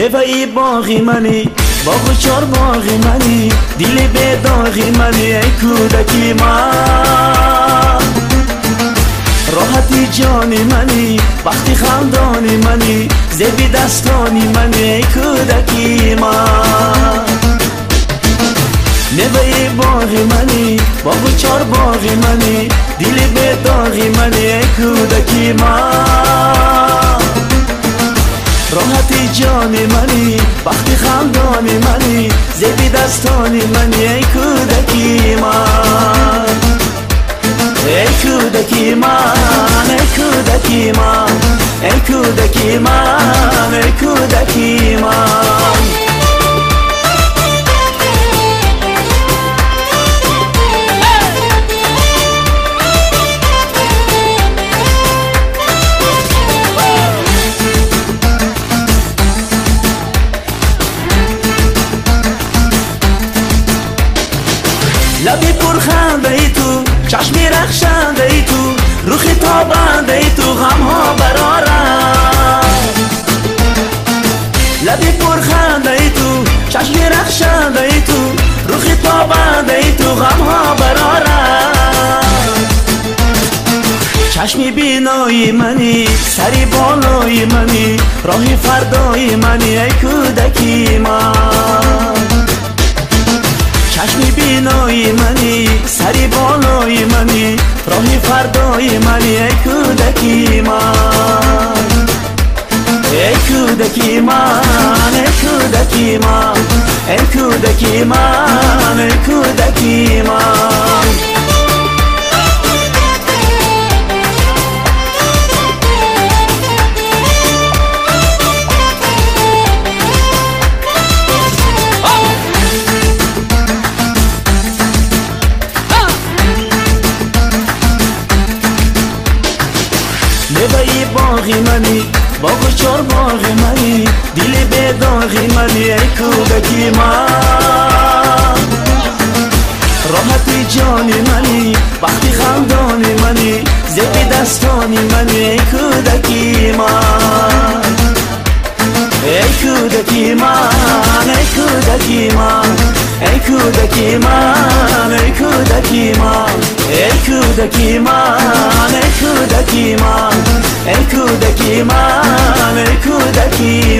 نوایی باغی منی، باغ و چار باغی منی، دل به داغی منی ای کودکی من. راحتی جانی منی، وقتی خندانی منی، زیبی دستانی منی ای کودکی من. نوایی باغی منی، باغ و چار باغی منی، دل به داغی منی ای کودکی من. راحتی جانی منی، وقتی خندانی منی، زیبی دستانی منی ای کودکی من. ای کودکی من، ای کودکی من، ای کودکی من، ای کودکی من. لبی پرخنده ای تو، چشمی رخشنده ای تو، روخی تابنده ای تو، غمها برارم. لبی پرخنده ای تو، چشمی رخشنده ای تو، روخی تابنده ای تو، غمها برارم. چشمی بینایی منی، سری بالایی منی، راهی فردایی منی ای کودکی من. چشمی بینایی منی، سری بالایی منی، راهی فردایی منی ای کودکی من. ای کودکی من، ای کودکی من، ای کودکی من، ای کودکی من. نوایی باغی منی، باغ و چار باغی منی، دل به داغی منی ای کودکی من. راحتی جانی منی، وقتی خندانی منی، زیبی دستانی منی ای کودکی من. ای کودکی من، ای کودکی من، ای کودکی من، ای کودکی من. ای کودکی من، ای کودکی من، ای کودکی من، ای کودکی